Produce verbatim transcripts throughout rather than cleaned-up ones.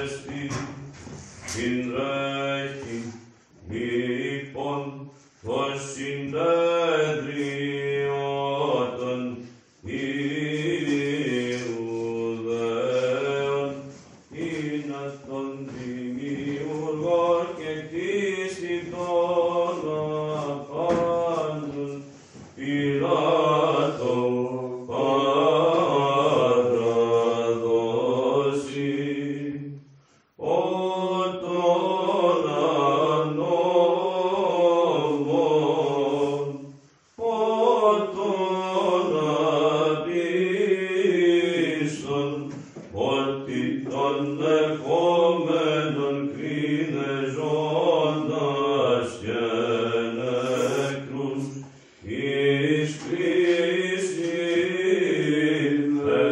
εστί, την ρέχη, λοιπόν, το συνέδριο των Ιουδαίων, είναι των δημιουργών και κτίστητων απάντων, Πιλάτο παραδώσει, ο των ανώμων, ο των απίστων, ότι των ερχόμενων κρίνε ζώντας και νεκρούς, εις Χριστήν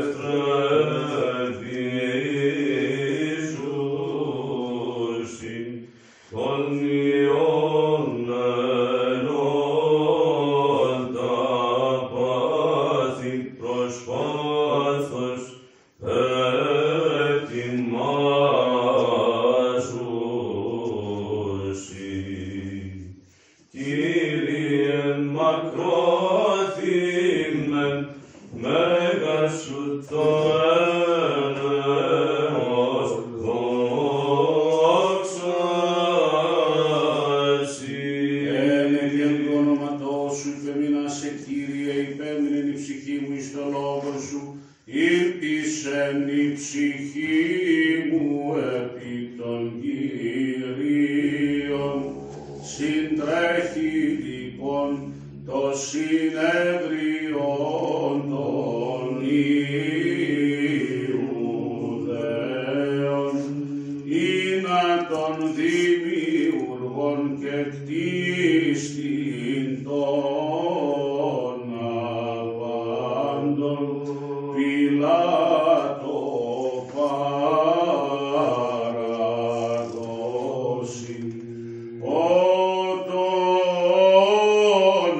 ευτρεφήσουσιν, των ιών ενών τα πάθη προσπάθος ετοιμάζουσιν. Κύριε μακρόθυμεν, μέγα σου το έλεος, δόξα σοι. Ένε δια του όνοματός σου υπεμείνασε, Κύριε, υπέμεινεν η ψυχή μου εις το λόγο σου, ήλπισεν η ψυχή μου επί των Κυρίων. Συντρέχει λοιπόν το συνεδριόν των Ιουδαίων, είναι των δημιουργών και κτίστην των απάντων, Πιλάτο παραδώσει, ο των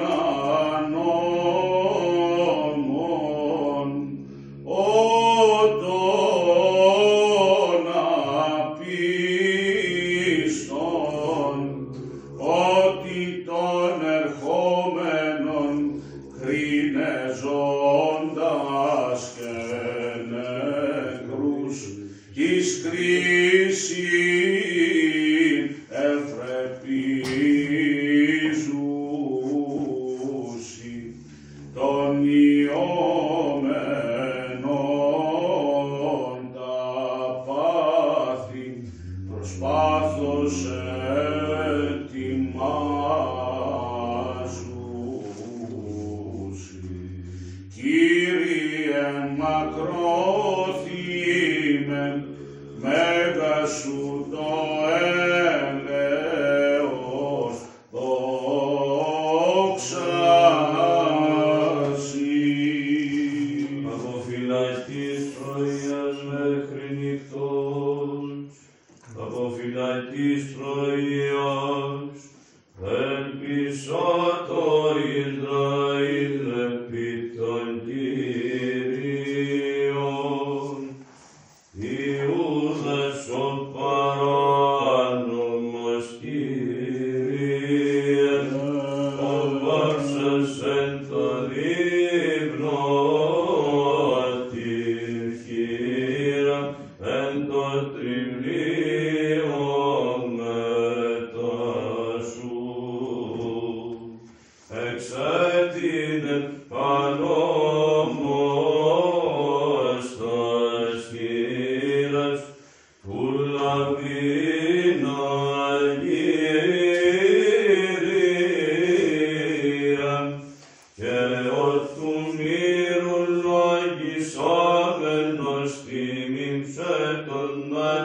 ανώμων, ο των απίστων, ότι των ερχόμενων κρίνε ζώντας και νεκρούς, εις κρίσιν ευρεπίζουσι, των ιωμένων τα πάθη προσπάθος ετοιμάζουσι. Κύριε μακρόθυμεν, μέγα σου το έλεος, δόξα σοι. Αποφυλακτής πρωίας μέχρι νυχτός, αποφυλακτής πρωίας, ελπίσω το Ισραήλ επί των Κυρίων. Ιούδας ο παράνομος, Κύριε, ο βάρσας εν το δείπνο την χείρα, εν το τριβλίο μετά σου. Εξέτεινε πανόμος τας χείρας, ούλα βίνα γύρια, και ορθού μύρου λογισόμενος τιμήν ψέτων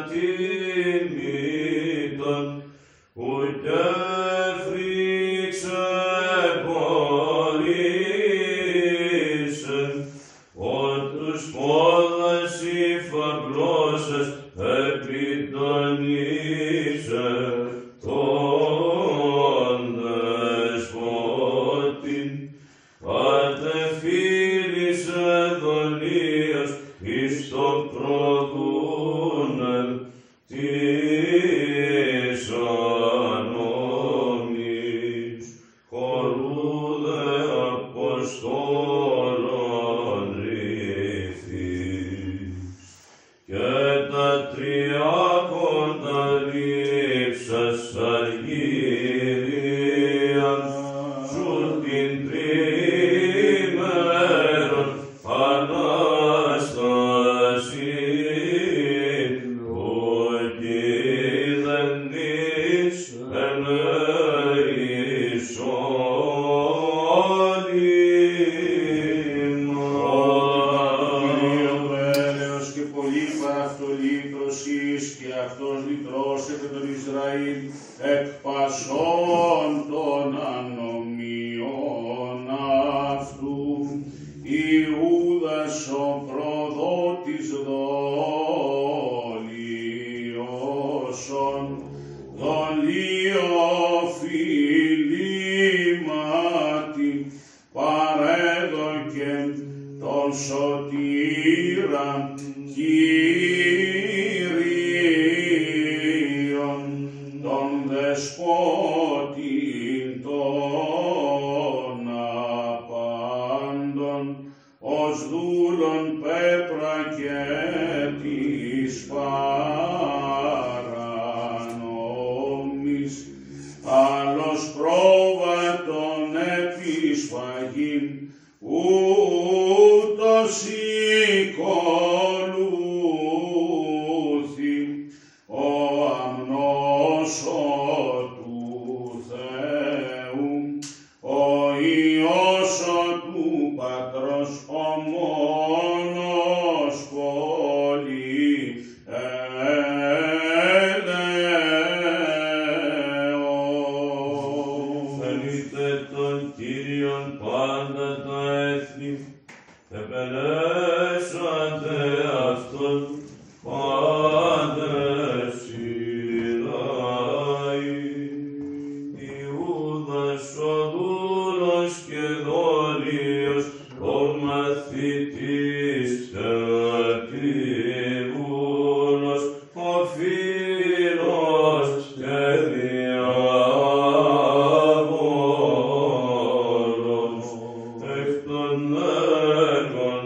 ατιμήτων, ούτε φρίξε πορίσεν, ότους πόδας υφαγλώσσες επιτονίσε τον δεσπότην, κατεφίλησε δολίας εις το προδούνεν διάκοντα λείψας αργύριαν, σου την τρίμερον Ανάσταση, ότι δεν εις ελέησον ημάς. Έλεος και πολύ παραυτολήτρωσης, και αυτός λυτρώσεται τον Ισραήλ εκ πασών των ανομιών αυτού. Ιούδας ο προδότης δολιώσον, δολιοφιλήματι παρέδοκεν τον σωτήρα Κύριον, τον δεσπότην των απάντων, ως δούλον πέπρα και της παρανόμης, άλλος πρόβατον επισφαγήν, ούτως οικολούθη ο αμνός ο του Θεού, ο Υιός ο του Πατρός, ο μόνος πολύ ελέος. Θέλετε τον Κύριον πάντα τα έθνη, επελέσατε αυτόν πάντες οι λαοί. Ιούδας ο δούλος και δόλιος, ο μαθητής και ακρίβουλος, ο φίλος και διάβολος, εκ των έργων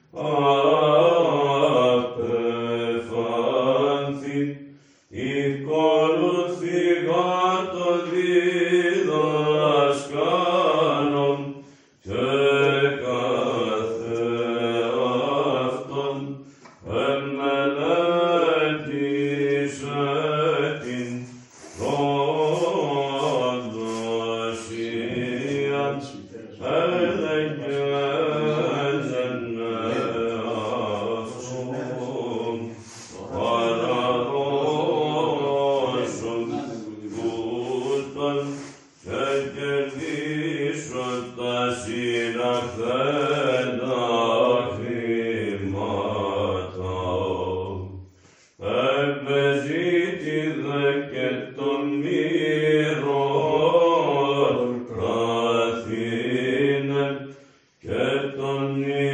απεφάνθη, οικολουθήγα το διδασκάλων και κάθε αυτόν εμελέτησε την προδοσίαν, έλεγε αυτόν παραδώσον τούτον και κερδίσοντας συναχθέντα χρήματα. Εμπεζήτηδε και των μύρων πραθήνε και των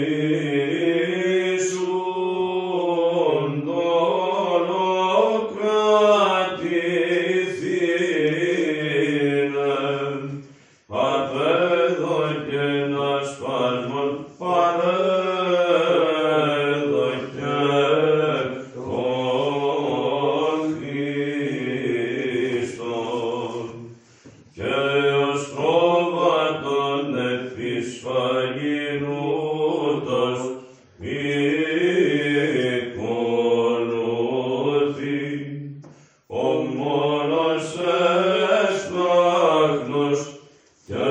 ίσουν δολοκρατηθήνε, απέδωκεν ασπασμόν παρέδωκε τον Χριστόν, και ως πρόβατον επισφαγινούτος οικολούθη, ο μόνος έσπλαγνος και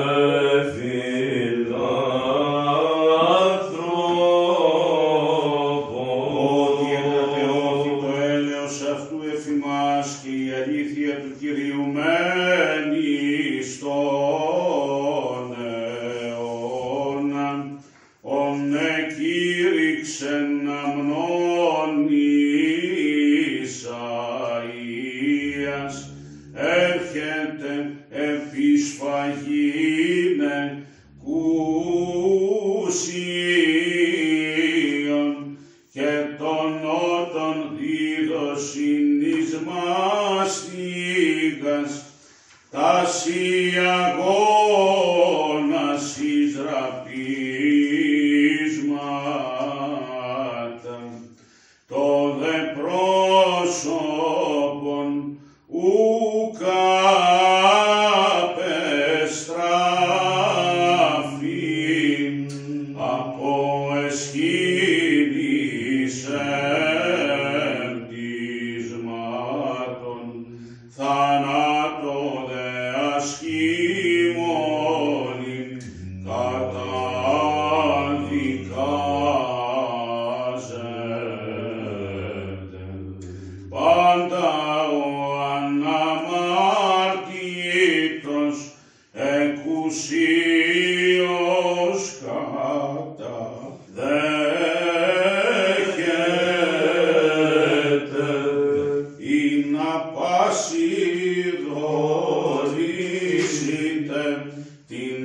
φιλάνθρωπος. Ότι ενατεώθη το έλεος αυτού εφημάς, και η αλήθεια του Κυρίου μένει στον αιώνα. Ον εκήρυξεν αμνών Ισαΐας, έρχεται επισφαγήνε κουσίων, και τον νότον δίδωσιν εις μάστιγας, τας αγώνας εις ραπίσματα. Το δε πρόσωπο τόπον ουκ απεστράφει από εσχήνησεν τισμάτων θανάτω δε ασχήμονη καταδικάζεται. Πάντα ο αναμαρτήτως εκουσίως καταδέχεται ή να πάση δωρήσετε την